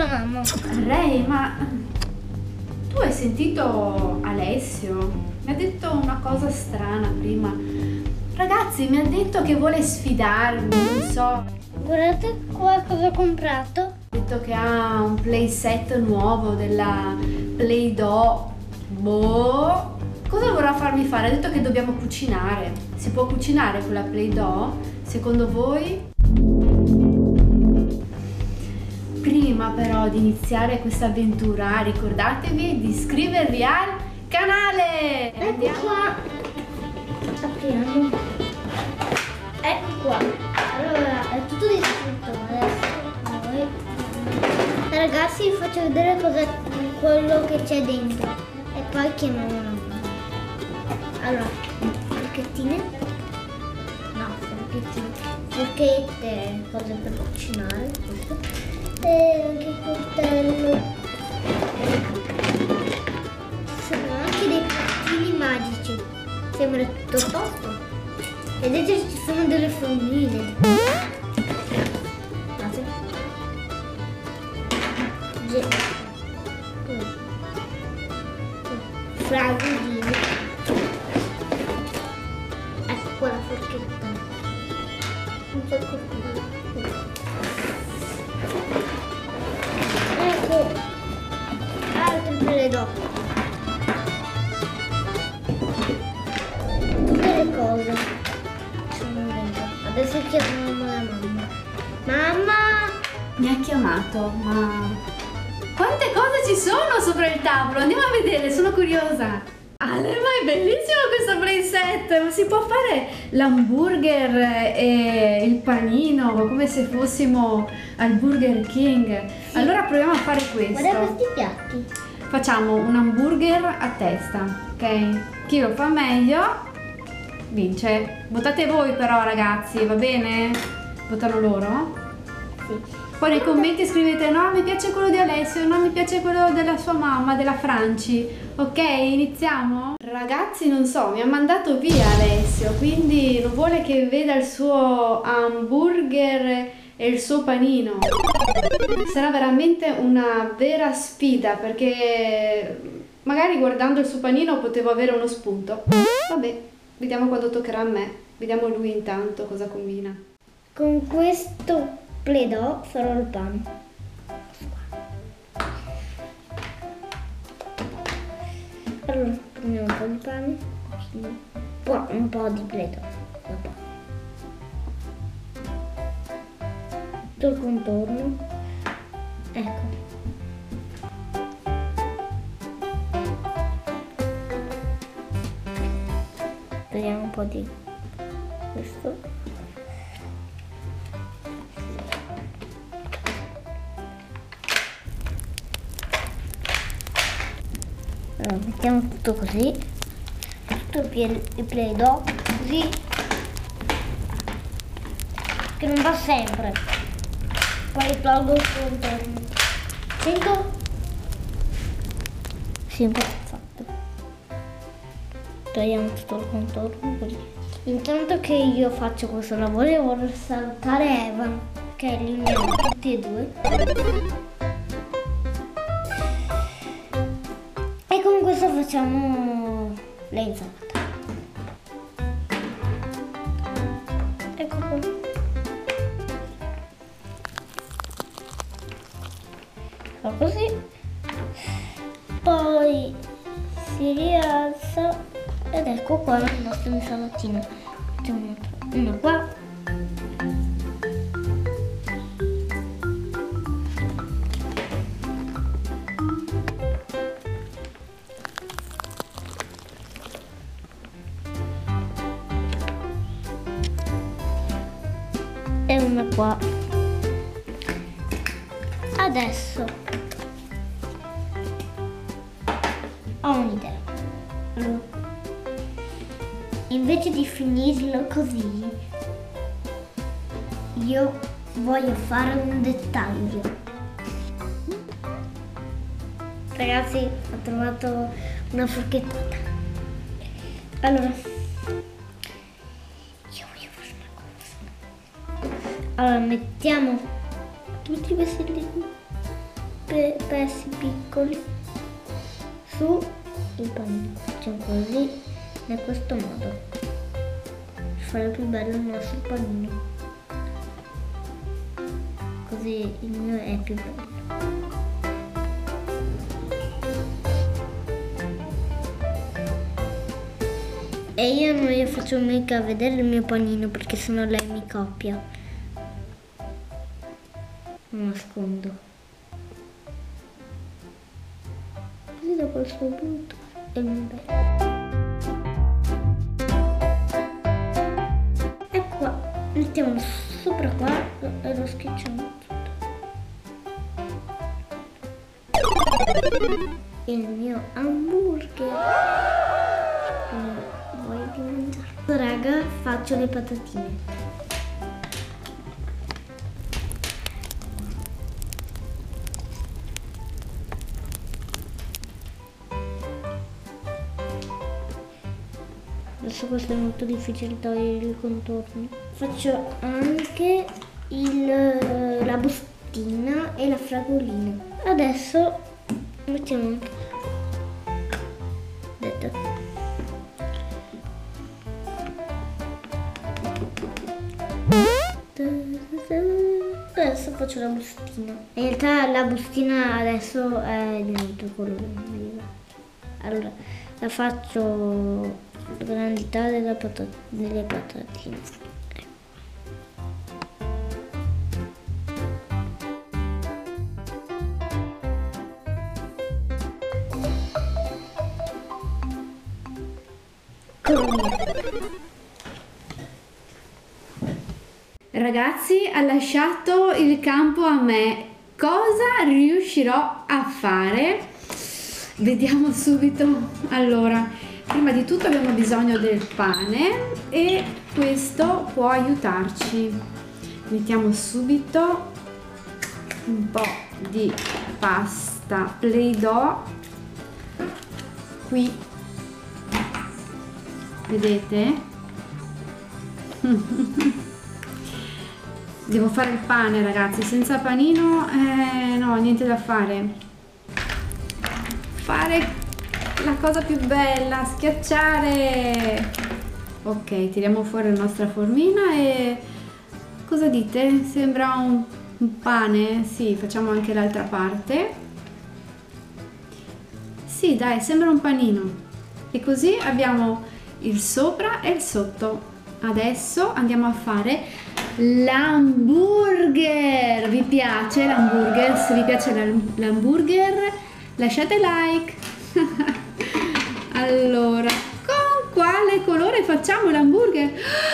mamma. Ray, ma tu hai sentito Alessio? Mi ha detto una cosa strana prima. Ragazzi, mi ha detto che vuole sfidarmi, non so. Guardate qua cosa ho comprato. Ha detto che ha un playset nuovo della Play-Doh. Boh. Cosa vorrà farmi fare? Ha detto che dobbiamo cucinare. Si può cucinare con la Play-Doh? Secondo voi? Prima però di iniziare questa avventura, ricordatevi di iscrivervi al canale! Ecco qua. Apriamo. Ecco qua. Allora, è tutto distrutto. Adesso noi... Ragazzi, vi faccio vedere quello che c'è dentro. E poi chiamiamo la mamma. Allora, forchettine. No, forchette, cose per cucinare, questo. E anche il coltello. Ci sono anche dei piattini magici. Sembra tutto a posto. Vedete, ci sono delle formine. Guardate. Fragolini. Ecco qua la forchetta. Non c'è qualcuno. Ecco. Altre Play-Doh. Tutte le cose sono dentro. Adesso chiamiamo la mamma. Mamma! Mi ha chiamato, ma quante cose ci sono sopra il tavolo? Andiamo a vedere, sono curiosa. Ale, ma è bellissimo questo playset! Si può fare l'hamburger e il panino come se fossimo al Burger King. Sì. Allora proviamo a fare questo. Guarda questi piatti. Facciamo un hamburger a testa, ok? Chi lo fa meglio vince. Votate voi però, ragazzi, va bene? Votano loro? Sì. Poi nei commenti scrivete: no, mi piace quello di Alessio, no, mi piace quello della sua mamma, della Franci. Ok, iniziamo? Ragazzi, non so, mi ha mandato via Alessio, quindi non vuole che veda il suo hamburger e il suo panino. Sarà veramente una vera sfida, perché magari guardando il suo panino potevo avere uno spunto. Vabbè, vediamo quando toccherà a me. Vediamo lui intanto cosa combina. Con questo Play-Doh farò il pan. Allora, prendiamo un po' di pane, poi un po' di Play-Doh. Tutto il contorno. Ecco. Prendiamo un po' di questo. Allora, mettiamo tutto così, tutto il Play-Doh, così, che non va sempre. Poi tolgo il contorno. Sento? Sì, un po' fatto. Togliamo tutto il contorno così. Intanto che io faccio questo lavoro, vorrei salutare Evan, che li uniamo tutti e due. E con questo facciamo le insalate. Ecco qua. Fa così. Poi si rialza ed ecco qua la nostra insalatina. Facciamo una qua. E una qua. Adesso ho un'idea. Allora, invece di finirlo così, io voglio fare un dettaglio. Ragazzi, ho trovato una forchettata. Allora, allora mettiamo tutti i vestiti pezzi piccoli su il panino. Facciamo così, in questo modo, per fare più bello il nostro panino. Così il mio è più bello. E io non gli faccio mica vedere il mio panino perché sennò lei mi copia. Lo nascondo. Così dopo il suo punto è il mio bello. E qua mettiamo sopra qua e lo schicciamo tutto. Il mio hamburger. Vuoi di mangiare? Raga, faccio le patatine. Adesso questo è molto difficile togliere il contorno. Faccio anche la bustina e la fragolina. Adesso mettiamo anche adesso faccio la bustina. In realtà la bustina adesso è di un altro colore. Allora la faccio la grandità delle patatine. Ragazzi, ha lasciato il campo a me. Cosa riuscirò a fare? Vediamo subito. Allora, prima di tutto abbiamo bisogno del pane e questo può aiutarci. Mettiamo subito un po' di pasta Play-Doh qui, vedete? Devo fare il pane, ragazzi, senza panino no, niente da fare. Fare la cosa più bella, schiacciare. Ok, tiriamo fuori la nostra formina e cosa dite? Sembra un pane? Sì, facciamo anche l'altra parte. Sì, dai, sembra un panino. E così abbiamo il sopra e il sotto. Adesso andiamo a fare l'hamburger. Vi piace l'hamburger? Se vi piace l'hamburger lasciate like. Allora, con quale colore facciamo l'hamburger?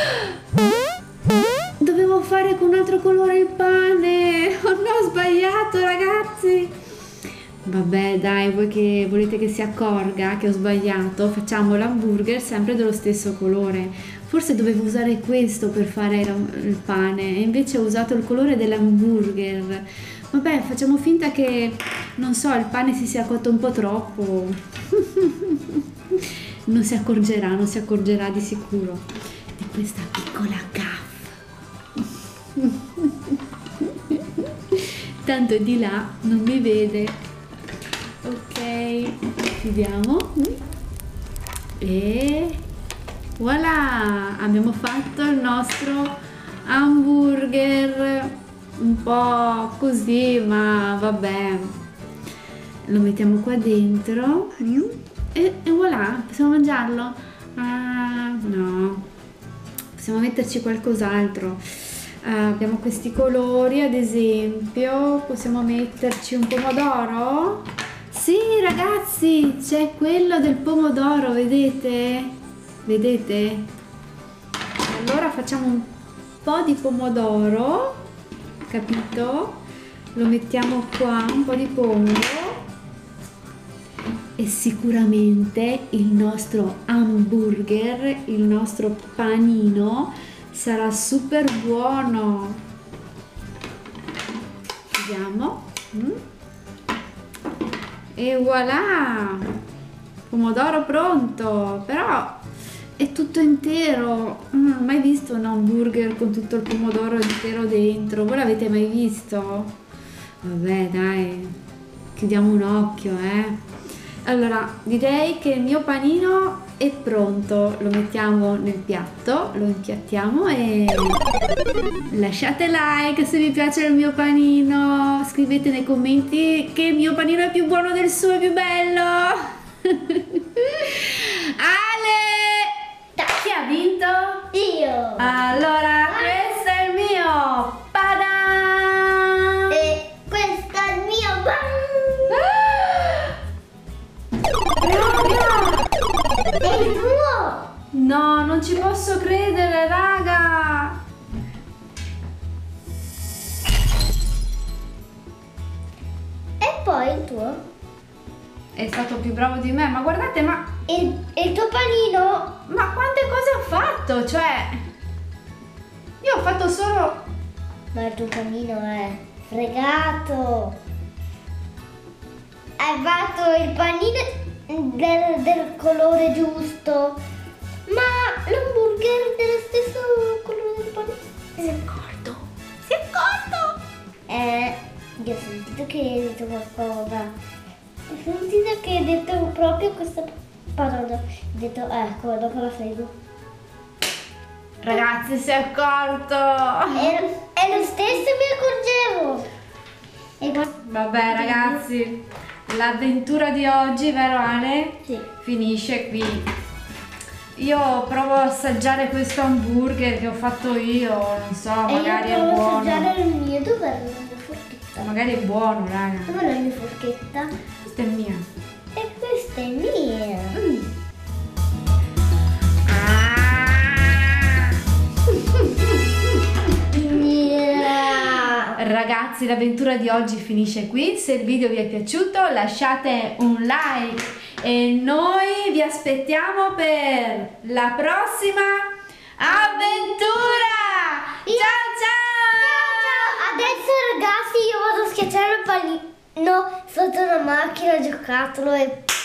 Dovevo fare con un altro colore il pane. Oh no, ho sbagliato, ragazzi. Vabbè, dai, voi che volete che si accorga che ho sbagliato, facciamo l'hamburger sempre dello stesso colore. Forse dovevo usare questo per fare il pane e invece ho usato il colore dell'hamburger. Vabbè, facciamo finta che, non so, il pane si sia cotto un po' troppo. Non si accorgerà di sicuro di questa piccola gaffe. Tanto di là non mi vede. Ok, chiudiamo e voilà, abbiamo fatto il nostro hamburger, un po' così, ma vabbè, lo mettiamo qua dentro e voilà, possiamo mangiarlo? Ah, no, possiamo metterci qualcos'altro. Abbiamo questi colori, ad esempio, possiamo metterci un pomodoro? Sì, ragazzi, c'è quello del pomodoro, vedete? Vedete? Allora facciamo un po' di pomodoro, capito? Lo mettiamo qua, un po' di pomodoro e sicuramente il nostro hamburger, il nostro panino sarà super buono. Vediamo. E voilà, pomodoro pronto, però è tutto intero. Non ho mai visto un hamburger con tutto il pomodoro intero dentro. Voi l'avete mai visto? Vabbè, dai, chiudiamo un occhio, Allora, direi che il mio panino è pronto, lo mettiamo nel piatto, lo impiattiamo e lasciate like se vi piace il mio panino, scrivete nei commenti che il mio panino è più buono del suo, è più bello. Ale! Chi ha vinto? Io! Allora, questo è il mio! Padan! E questo è il mio Raga! È il tuo! No, non ci posso credere, raga! E poi il tuo? È stato più bravo di me, ma guardate, ma Il tuo panino? quante cose ho fatto? Cioè, io ho fatto solo... Ma il tuo panino è fregato! Hai fatto il panino del colore giusto, ma l'hamburger dello stesso colore del panino. Si è accorto! Si è accorto! Io ho sentito che hai detto qualcosa. Ho sentito che hai detto proprio questa parola. Ho detto, ecco, dopo la frego. Ragazzi, si è accorto! È lo stesso, mi accorgevo. E Vabbè, ragazzi, l'avventura di oggi, vero Ale? Sì. Finisce qui. Io provo a assaggiare questo hamburger che ho fatto io, non so, magari è io provo a buono. assaggiare il mio. Dov'è la mia forchetta? Magari è buono, raga. Dov'è la mia forchetta? Questa è mia. E questa è mia. Ragazzi, l'avventura di oggi finisce qui. Se il video vi è piaciuto lasciate un like e noi vi aspettiamo per la prossima avventura. Ciao ciao! Adesso ragazzi io vado a schiacciare il panino sotto una macchina giocattolo e